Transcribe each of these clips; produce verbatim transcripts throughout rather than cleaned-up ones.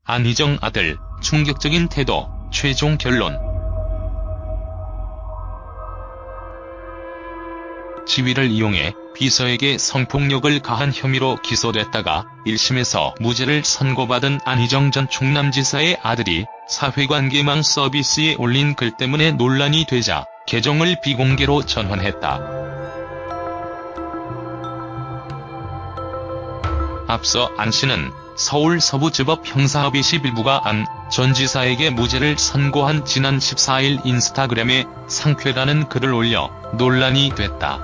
안희정 아들, 충격적인 태도, 최종 결론. 지위를 이용해 비서에게 성폭력을 가한 혐의로 기소됐다가 일 심에서 무죄를 선고받은 안희정 전 충남지사의 아들이 사회관계망 서비스에 올린 글 때문에 논란이 되자 계정을 비공개로 전환했다. 앞서 안 씨는 서울 서부지법 형사합의 십일 부가 안 전 지사에게 무죄를 선고한 지난 십사일 인스타그램에 상쾌라는 글을 올려 논란이 됐다.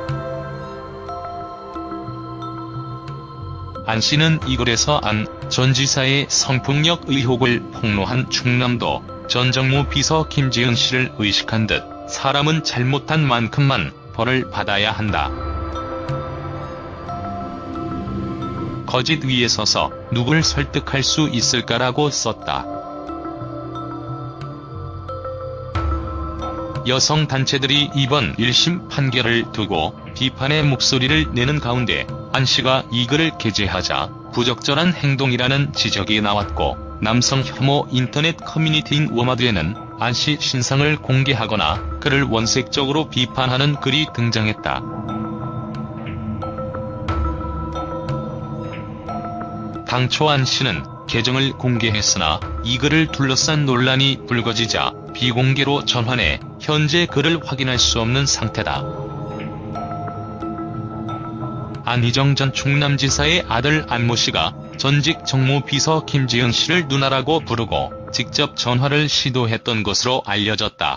안 씨는 이 글에서 안 전 지사의 성폭력 의혹을 폭로한 충남도 전 정무비서 김지은 씨를 의식한 듯 사람은 잘못한 만큼만 벌을 받아야 한다. 거짓 위에 서서 누굴 설득할 수 있을까라고 썼다. 여성 단체들이 이번 일 심 판결을 두고 비판의 목소리를 내는 가운데 안 씨가 이 글을 게재하자 부적절한 행동이라는 지적이 나왔고, 남성 혐오 인터넷 커뮤니티인 워마드에는 안 씨 신상을 공개하거나 그를 원색적으로 비판하는 글이 등장했다. 당초 안 씨는 계정을 공개했으나 이 글을 둘러싼 논란이 불거지자 비공개로 전환해 현재 글을 확인할 수 없는 상태다. 안희정 전 충남지사의 아들 안모 씨가 전직 정무비서 김지은 씨를 누나라고 부르고 직접 전화를 시도했던 것으로 알려졌다.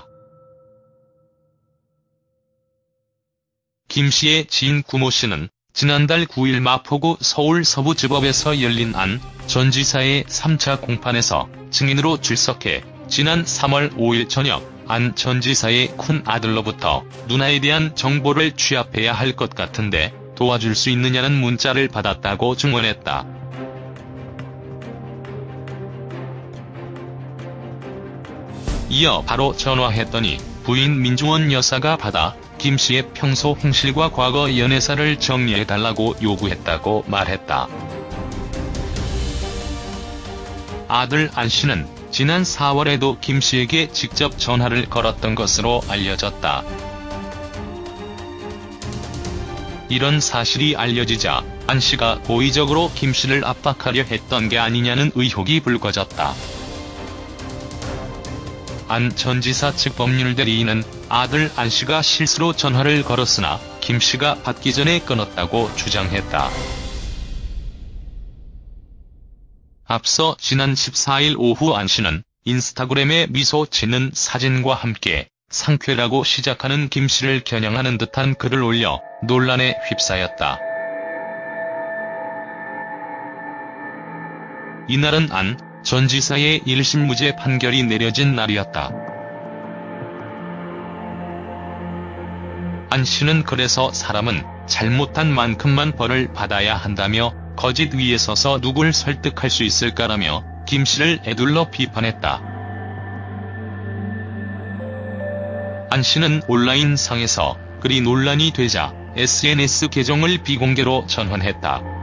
김 씨의 지인 구모 씨는 지난달 구일 마포구 서울 서부지법에서 열린 안 전 지사의 삼 차 공판에서 증인으로 출석해 지난 삼월 오일 저녁 안 전 지사의 큰 아들로부터 누나에 대한 정보를 취합해야 할 것 같은데 도와줄 수 있느냐는 문자를 받았다고 증언했다. 이어 바로 전화했더니 부인 민중원 여사가 받아 김 씨의 평소 행실과 과거 연애사를 정리해달라고 요구했다고 말했다. 아들 안 씨는 지난 사월에도 김 씨에게 직접 전화를 걸었던 것으로 알려졌다. 이런 사실이 알려지자 안 씨가 고의적으로 김 씨를 압박하려 했던 게 아니냐는 의혹이 불거졌다. 안 전 지사 측 법률대리인은 아들 안 씨가 실수로 전화를 걸었으나 김 씨가 받기 전에 끊었다고 주장했다. 앞서 지난 십사일 오후 안 씨는 인스타그램에 미소 짓는 사진과 함께 상쾌라고 시작하는 김 씨를 겨냥하는 듯한 글을 올려 논란에 휩싸였다. 이날은 안 전 지사의 일 심 무죄 판결이 내려진 날이었다. 안 씨는 그래서 사람은 잘못한 만큼만 벌을 받아야 한다며 거짓 위에 서서 누굴 설득할 수 있을까라며 김 씨를 에둘러 비판했다. 안 씨는 온라인상에서 글이 논란이 되자 에스엔에스 계정을 비공개로 전환했다.